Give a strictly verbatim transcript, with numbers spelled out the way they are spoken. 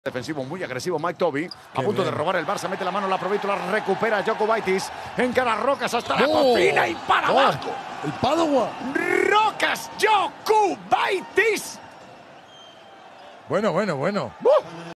Defensivo muy agresivo Mike Toby, a punto bien de robar el Barça, mete la mano, la aprovecha, la recupera Jokubaitis, encara Rocas hasta la ¡Oh! cocina y para ¡Oh! abajo. El Padua. Rocas, Jokubaitis. Bueno, bueno, bueno. ¡Uh!